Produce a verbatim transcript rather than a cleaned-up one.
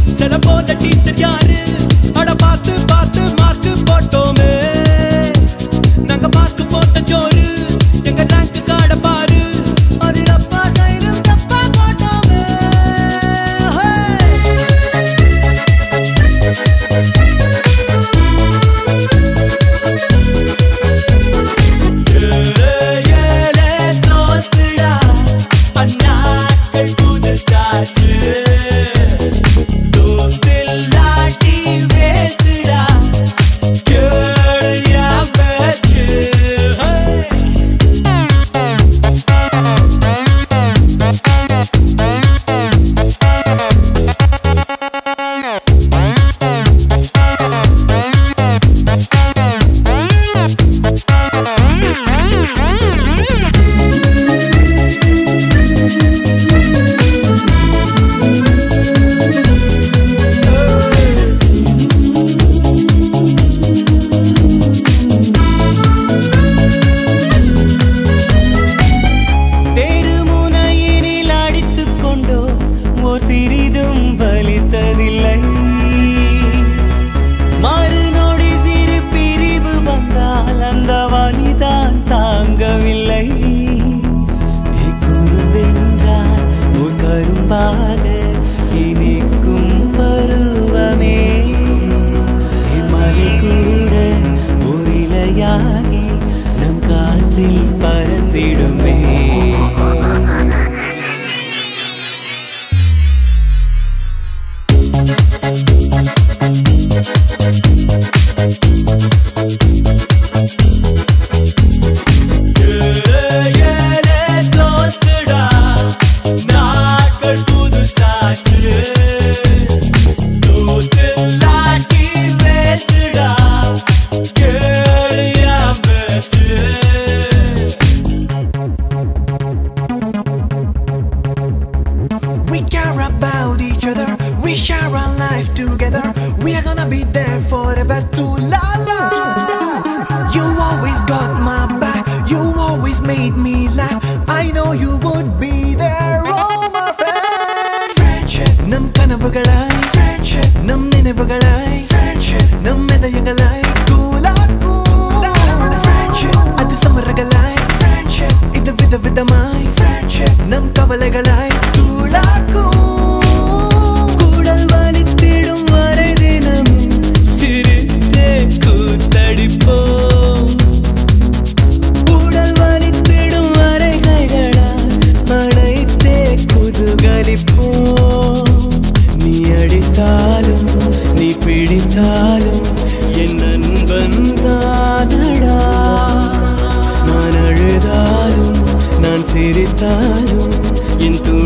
சில போல டீச்சர் யாரு அட பார்த்து பார்த்து மார்க்கு போட்டோமே நாங்க மார்க்கு போட்ட ஜோரு எங்க ரேங்க் கார்ட பாரு அது அப்பா சைடும் தப்பா போட்டோமே சிறிதும் வலித்ததில்லை மறுநொடி சிறு பிரிவு வந்தால் அந்த வலிதான் தாங்கவில்லை குறும்பென்றால் ஒரு கரும்பாக இனிக்கும் பருவமே மலை கூட ஒரு இலையாகி நம் காற்றில் பறந்திடுமே We care about each other, we share our life together. We are gonna be there forever too, la la. You always got my back, you always made me laugh. I know you would be there, oh my friend. Friendship, nam kanavugalai. Friendship, nam ninevugalai. Friendship, nam medayangalai. Koola cool. Friendship, adu samaragalai. Friendship, idu vida vidamai. Friendship, nam kavalegalai. கூடல் வலித்திடும் வரை தினமும் சிரித்தே கூத்தடிப்போம் கூடல் வலித்திடும் வரைகளால் அழைத்தே குதூகலிப்போம் நீ அடித்தாலும் நீ பிடித்தாலும் என் நண்பன் தானடா நான் அழுதாலும் நான் சிரித்தாலும் என்